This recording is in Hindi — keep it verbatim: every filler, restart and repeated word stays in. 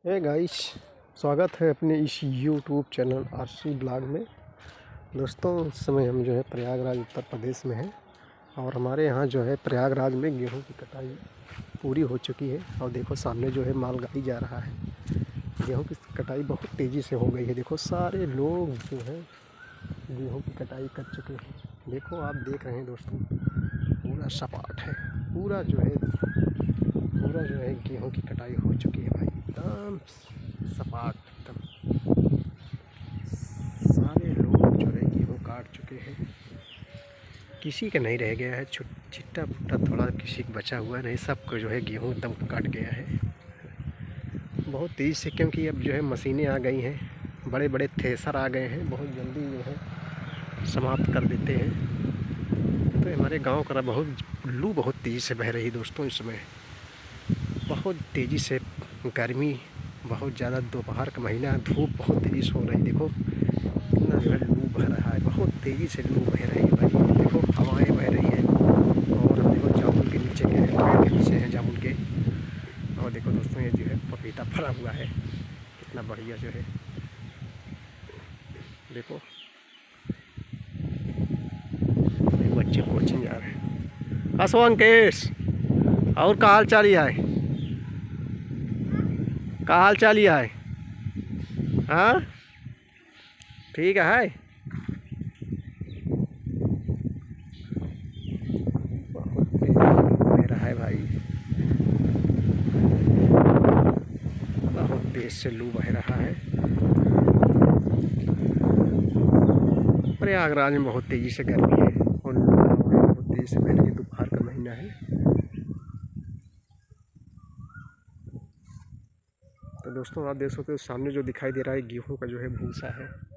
हे गाइस, स्वागत है अपने इस यूट्यूब चैनल आरसी ब्लॉग में। दोस्तों, इस समय हम जो है प्रयागराज उत्तर प्रदेश में हैं और हमारे यहाँ जो है प्रयागराज में गेहूं की कटाई पूरी हो चुकी है। और देखो सामने जो है मालगाड़ी जा रहा है। गेहूं की कटाई बहुत तेज़ी से हो गई है। देखो सारे लोग जो है गेहूं की कटाई कर चुके हैं। देखो आप देख रहे हैं दोस्तों, पूरा सपाट है। पूरा जो है पूरा जो है गेहूं की कटाई हो चुकी है भाई, एकदम सपाट एकदम। सारे लोग जो है गेहूं काट चुके हैं, किसी का नहीं रह गया है। छिट्टा फुट्टा थोड़ा किसी का बचा हुआ नहीं, सबको जो है गेहूं एकदम काट गया है बहुत तेज़ से। क्योंकि अब जो है मशीनें आ गई हैं, बड़े बड़े थ्रेसर आ गए हैं, बहुत जल्दी जो है समाप्त कर देते हैं। तो हमारे गांव का बहुत लू बहुत तेज़ी से बह रही दोस्तों। इस समय बहुत तेज़ी से गर्मी, बहुत ज़्यादा दोपहर का महीना, धूप बहुत तेज़ी से हो रही। देखो कितना जो है लू बह रहा है, बहुत तेज़ी से लू बह रही है भाई। देखो हवाएं बह रही हैं और हम देखो जामुन के नीचे के पेड़ के नीचे हैं जामुन के। और देखो दोस्तों, ये जो है पपीता फरा हुआ है, कितना बढ़िया जो है। देखो बच्चे कोचिंग जा रहे हैं। असो अंकेश, और का हाल चाल है? का हाल चाल है? हाँ ठीक है। बहुत तेज है भाई, बहुत तेज से लू बह रहा है। प्रयागराज में बहुत तेज़ी से गर्मी है और बहुत तेज़ी से बह रही है। दोपहर का महीना है। तो दोस्तों आप देख सकते हो सामने जो दिखाई दे रहा है गेहूं का जो है भूसा है।